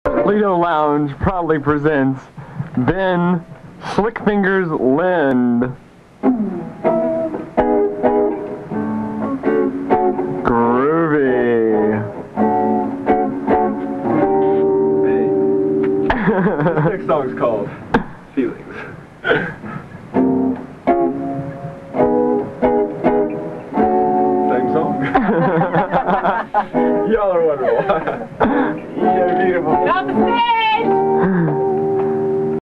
Lido Lounge proudly presents Ben Slick Fingers Lind. Groovy. This next song's called Feelings. Same song? Y'all are wonderful. You're beautiful. Get off the stage!